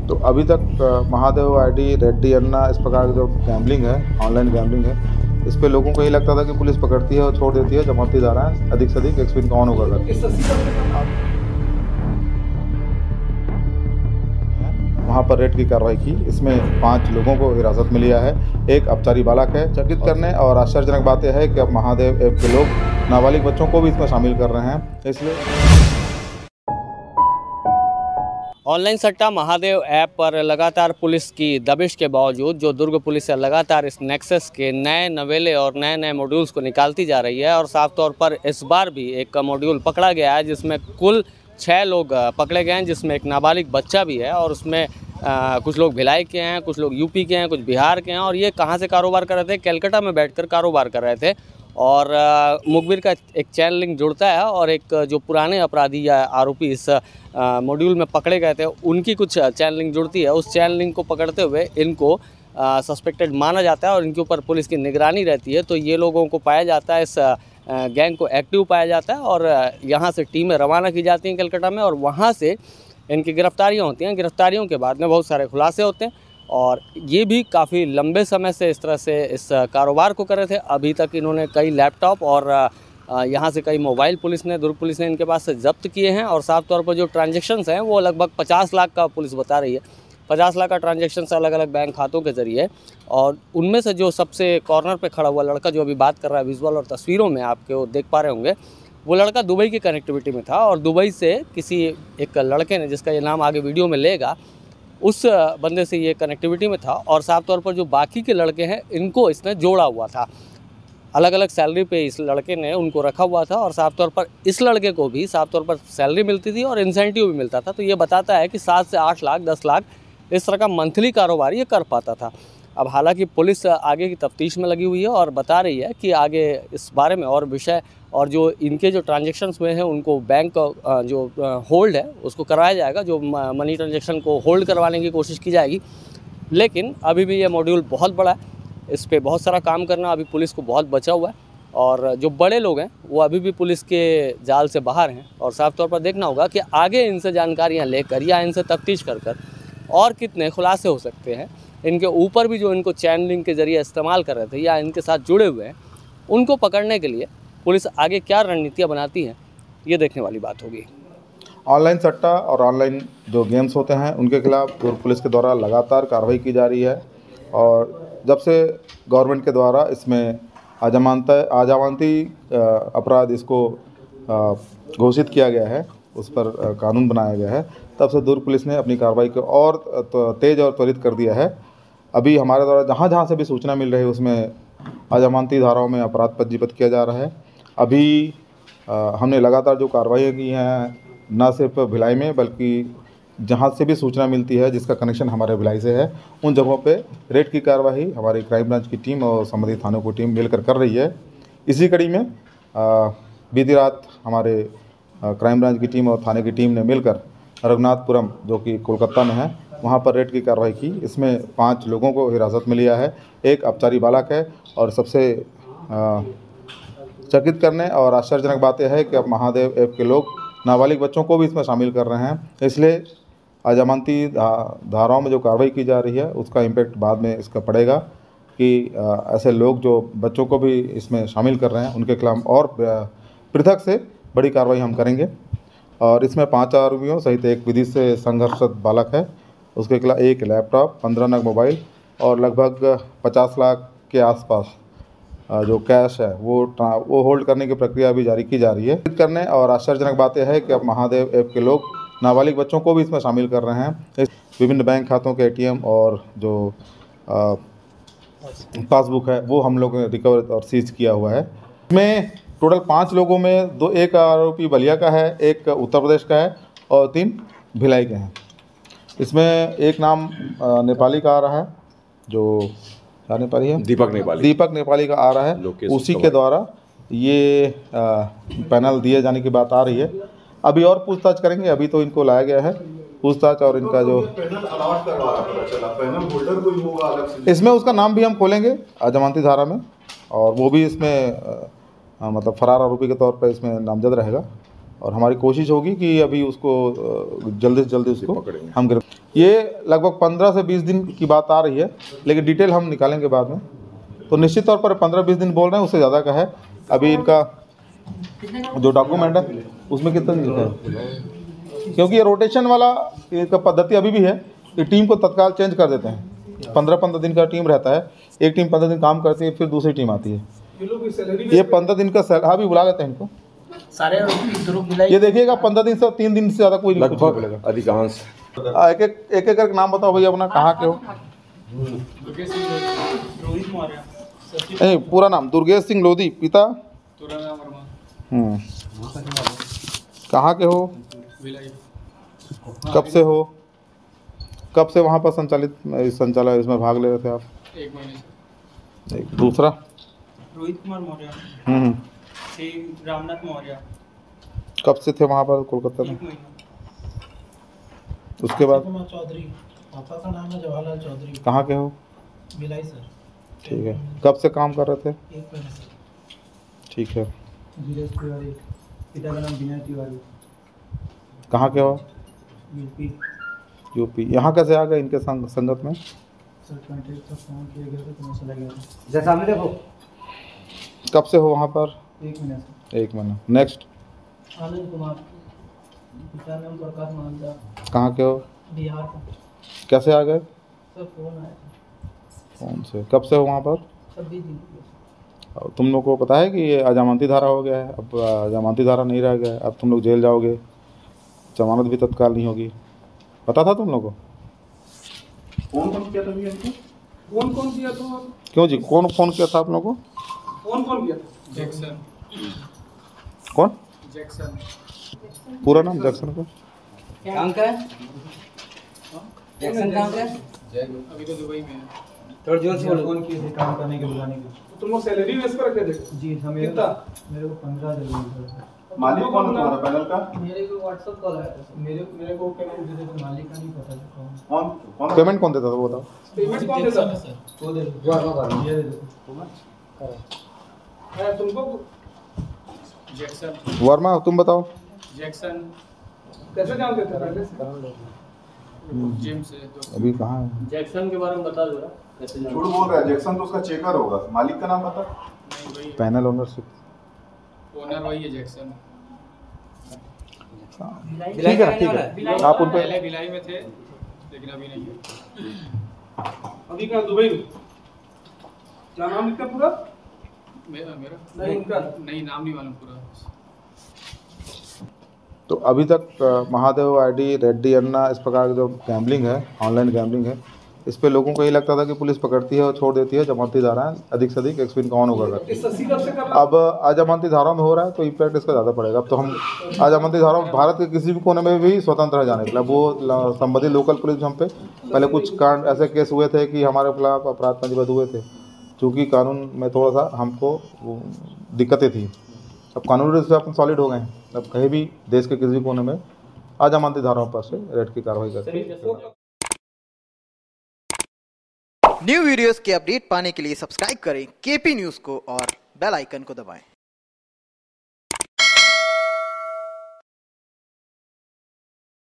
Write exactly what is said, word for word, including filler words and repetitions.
तो अभी तक महादेव आईडी, रेड्डी अन्ना, इस प्रकार की जो गैम्बलिंग है, ऑनलाइन गैम्बलिंग है, इस पे लोगों को यही लगता था कि पुलिस पकड़ती है और छोड़ देती है, जमाती जा रहा है, अधिक से अधिक एक्सपेंस कौन होगा कर वहाँ पर रेड की कार्रवाई की। इसमें पांच लोगों को हिरासत में लिया है। एक अपचारी बालक है। चकित करने और आश्चर्यजनक बात यह है कि अब महादेव ऐप के लोग नाबालिग बच्चों को भी इसमें शामिल कर रहे हैं। इसलिए ऑनलाइन सट्टा महादेव ऐप पर लगातार पुलिस की दबिश के बावजूद जो दुर्ग पुलिस है लगातार इस नेक्सस के नए नवेले और नए नए मॉड्यूल्स को निकालती जा रही है और साफ तौर पर इस बार भी एक मॉड्यूल पकड़ा गया है जिसमें कुल छः लोग पकड़े गए हैं, जिसमें एक नाबालिग बच्चा भी है और उसमें आ, कुछ लोग भिलाई के हैं, कुछ लोग यूपी के हैं, कुछ बिहार के हैं और ये कहाँ से कारोबार कर रहे थे? कलकत्ता में बैठकर कारोबार कर रहे थे। और मुखबिर का एक चैन लिंक जुड़ता है और एक जो पुराने अपराधी या आरोपी इस मॉड्यूल में पकड़े गए थे उनकी कुछ चैन लिंक जुड़ती है। उस चैन लिंक को पकड़ते हुए इनको सस्पेक्टेड माना जाता है और इनके ऊपर पुलिस की निगरानी रहती है। तो ये लोगों को पाया जाता है, इस गैंग को एक्टिव पाया जाता है और यहाँ से टीमें रवाना की जाती हैं कलकत्ता में और वहाँ से इनकी गिरफ्तारियाँ होती हैं। गिरफ्तारियों के बाद में बहुत सारे खुलासे होते हैं और ये भी काफ़ी लंबे समय से इस तरह से इस कारोबार को कर रहे थे। अभी तक इन्होंने कई लैपटॉप और यहाँ से कई मोबाइल पुलिस ने दुर्ग पुलिस ने इनके पास से जब्त किए हैं और साफ तौर पर जो ट्रांजैक्शंस हैं वो लगभग पचास लाख का पुलिस बता रही है। पचास लाख का ट्रांजैक्शंस अलग अलग बैंक खातों के ज़रिए और उनमें से जो सबसे कॉर्नर पे खड़ा हुआ लड़का जो अभी बात कर रहा है विजुअल और तस्वीरों में आपके वो देख पा रहे होंगे, वो लड़का दुबई की कनेक्टिविटी में था और दुबई से किसी एक लड़के ने, जिसका ये नाम आगे वीडियो में लेगा, उस बंदे से ये कनेक्टिविटी में था और साफ तौर पर जो बाकी के लड़के हैं इनको इसने जोड़ा हुआ था। अलग अलग सैलरी पे इस लड़के ने उनको रखा हुआ था और साफ तौर पर इस लड़के को भी साफ तौर पर सैलरी मिलती थी और इंसेंटिव भी मिलता था। तो ये बताता है कि सात से आठ लाख दस लाख इस तरह का मंथली कारोबार ये कर पाता था। अब हालांकि पुलिस आगे की तफ्तीश में लगी हुई है और बता रही है कि आगे इस बारे में और विषय और जो इनके जो ट्रांजैक्शंस हुए हैं उनको बैंक जो होल्ड है उसको कराया जाएगा, जो मनी ट्रांजैक्शन को होल्ड करवाने की कोशिश की जाएगी। लेकिन अभी भी ये मॉड्यूल बहुत बड़ा है, इस पर बहुत सारा काम करना अभी पुलिस को बहुत बचा हुआ है और जो बड़े लोग हैं वो अभी भी पुलिस के जाल से बाहर हैं और साफ तौर पर देखना होगा कि आगे इनसे जानकारियाँ लेकर या इनसे तफ्तीश कर कर और कितने खुलासे हो सकते हैं। इनके ऊपर भी जो इनको चैन लिंक के ज़रिए इस्तेमाल कर रहे थे या इनके साथ जुड़े हुए हैं उनको पकड़ने के लिए पुलिस आगे क्या रणनीतियाँ बनाती हैं ये देखने वाली बात होगी। ऑनलाइन सट्टा और ऑनलाइन जो गेम्स होते हैं उनके खिलाफ दुर्ग पुलिस के द्वारा लगातार कार्रवाई की जा रही है और जब से गवर्नमेंट के द्वारा इसमें अजमानता अजमानती अपराध इसको घोषित किया गया है, उस पर कानून बनाया गया है, तब से दुर्ग पुलिस ने अपनी कार्रवाई को और तेज़ और त्वरित कर दिया है। अभी हमारे द्वारा जहाँ जहाँ से भी सूचना मिल रही है उसमें अजमानती धाराओं में अपराध पंजीबद्ध किया जा रहा है। अभी आ, हमने लगातार जो कार्रवाई की हैं न सिर्फ भिलाई में बल्कि जहाँ से भी सूचना मिलती है जिसका कनेक्शन हमारे भिलाई से है उन जगहों पे रेड की कार्रवाई हमारी क्राइम ब्रांच की टीम और संबंधित थानों की टीम मिलकर कर रही है। इसी कड़ी में बीती रात हमारे क्राइम ब्रांच की टीम और थाने की टीम ने मिलकर रघुनाथपुरम जो कि कोलकाता में है वहाँ पर रेड की कार्रवाई की। इसमें पांच लोगों को हिरासत में लिया है। एक अपचारी बालक है और सबसे चकित करने और आश्चर्यजनक बात यह है कि अब महादेव ऐप के लोग नाबालिग बच्चों को भी इसमें शामिल कर रहे हैं। इसलिए अजमानती धाराओं में जो कार्रवाई की जा रही है उसका इम्पैक्ट बाद में इसका पड़ेगा कि ऐसे लोग जो बच्चों को भी इसमें शामिल कर रहे हैं उनके खिलाफ और पृथक से बड़ी कार्रवाई हम करेंगे। और इसमें पांच आरोपियों सहित एक विधि से संघर्षरत बालक है, उसके खिलाफ एक लैपटॉप, पंद्रह नग मोबाइल और लगभग पचास लाख के आसपास जो कैश है वो वो होल्ड करने की प्रक्रिया अभी जारी की जा रही है। करने और आश्चर्यजनक बात यह है कि अब महादेव ऐप के लोग नाबालिग बच्चों को भी इसमें शामिल कर रहे हैं। इस विभिन्न बैंक खातों के एटीएम और जो पासबुक है वो हम लोगों ने रिकवर और सीज किया हुआ है। इसमें टोटल पाँच लोगों में दो एक आरोपी बलिया का है, एक उत्तर प्रदेश का है और तीन भिलाई के हैं। इसमें एक नाम नेपाली का आ रहा है, जो क्या नेपाली है, दीपक नेपाली दीपक नेपाली का आ रहा है। उसी के द्वारा ये आ, पैनल दिए जाने की बात आ रही है। अभी और पूछताछ करेंगे, अभी तो इनको लाया गया है पूछताछ और इनका जो इसमें उसका नाम भी हम खोलेंगे अजमानती धारा में और वो भी इसमें आ, मतलब फरार आरोपी के तौर पर इसमें नामजद रहेगा और हमारी कोशिश होगी कि अभी उसको जल्दी से जल्दी उसको हम गिरफ्तार। ये लगभग पंद्रह से बीस दिन की बात आ रही है, लेकिन डिटेल हम निकालेंगे बाद में। तो निश्चित तौर पर पंद्रह बीस दिन बोल रहे हैं, उससे ज़्यादा का है। अभी इनका जो डॉक्यूमेंट है उसमें कितना लिखा है, क्योंकि ये रोटेशन वाला एक पद्धति अभी भी है कि टीम को तत्काल चेंज कर देते हैं। पंद्रह पंद्रह दिन का टीम रहता है, एक टीम पंद्रह दिन काम करती है, फिर दूसरी टीम आती है। ये पंद्रह दिन का सलाह भी बुला लेते हैं इनको सारे। ये देखिएगा पंद्रह दिन से तीन दिन से ज़्यादा कोई लगभग अधिकांश। एक एक एक एक नाम बताओ भैया अपना, कहाँ के हो? नहीं, पूरा नाम दुर्गेश सिंह लोधी, पिता हम्म कहाँ के हो? कब से हो? कब से वहाँ पर संचालित संचालक इसमें भाग ले रहे थे आप? एक महीने से। एक दूसरा रोहित कुमार मौर्य। हम्म श्री रामनाथ मौर्य। कब से थे वहाँ पर कोलकाता में? एक महीना। उसके बाद चौधरी, पापा का नाम है जवाहरलाल चौधरी। कहाँ के हो? भिलाई सर। ठीक है। कब से काम कर रहे थे? एक महीने से। ठीक है। धीरज तिवारी, पिता का नाम विनय तिवारी। कहाँ के हो? यूपी। यूपी। यहाँ कैसे आ गए इनके संग, संगत में? सर कॉन्ट्रैक्ट का फोन किया गया था तो मैं चला गया था। जैसा सामने देखो। कब से हो वहाँ पर? एक महीने से। एक महीना। नेक्स्ट आनंद कुमार, पिता नाम प्रकाश मानदा। कहाँ के हो? बिहार का। कैसे आ गए? सर फोन आया था। फोन से। कब से हो वहाँ पर? सर बीस दिन। और तुम लोग को पता है कि ये अजामती धारा हो गया है, अब अजामती धारा नहीं रह गया है, अब तुम लोग जेल जाओगे, जमानत भी तत्काल नहीं होगी। पता था तुम लोग को? कौन कौन किया था भैया इनको? कौन कौन किया था? क्यों जी, कौन फ़ोन किया था आप लोगों को? कौन कौन किया था? जैक्सन। कौन? जैक्सन। पूरा नाम जैक्सन का? काम का है? जैक्सन काम का है? अभी तो दुबई में है। थोड़ा जोर से बोलो। फोन किए थे काम करने के बुलाने के। तो तुम लोग सैलरी बेस पर रखे थे? जी हमें कितना? मेरे को पंद्रह हजार मिला था। मालिक कौन है तुम्हारा पैनल का? मेरे को व्हाट्सएप कॉल आया था। मेरे मेरे को पेमेंट देते थे, मालिक का नहीं पता था कौन। कौन कौन पेमेंट कौन देता था वो बताओ? पेमेंट कौन देता था? सर वो दे दो, ये दे दो। है तुमको? जैक्सन। वर्मा तुम बताओ। जैक्सन कैसे जानते थे पहले से? जिम से। तो अभी कहाँ है? जैक्सन के बारे में बता दो कैसे झूठ बोल रहा है। जैक्सन तो उसका चेकर होगा, मालिक का नाम बता। नहीं वही पैनल ओनरशिप। ओनर वही है जैक्सन। ठीक है ठीक है, आप उन पे पहले भिलाई में थे लेकिन अभी नहीं है। अभी कहाँ? दुबई में। क्या नाम लिखा पूरा? मेरा मेरा नहीं उनका नहीं नाम नहीं मालूम पूरा। तो अभी तक अ, महादेव आईडी, रेड्डी अन्ना, इस प्रकार की जो गैम्बलिंग है, ऑनलाइन गैम्बलिंग है, इस पे लोगों को ये लगता था कि पुलिस पकड़ती है और छोड़ देती है, जमानती धाराएं अधिक से अधिक एक्सपिन कौन होगा करती है। अब अजमानती धाराओं में हो रहा है तो इम्पैक्ट इसका ज़्यादा पड़ेगा। अब तो हम अजमानती धाराओं में भारत के किसी भी कोने में भी स्वतंत्र है जाने के लिए। वो संबंधित लोकल पुलिस हम पे पहले कुछ कांड ऐसे केस हुए थे कि हमारे खिलाफ अपराध पंजीबद्ध हुए थे, चूँकि कानून में थोड़ा सा हमको दिक्कतें थी। अब कानूनी रूप से अपन सॉलिड हो गए हैं, अब कहीं भी देश के किसी भी कोने में अजमानती धाराओं पर से रेड की कार्रवाई करते हैं। न्यू वीडियोस के अपडेट पाने के लिए सब्सक्राइब करें केपी न्यूज़ को और बेल आइकन को दबाएं।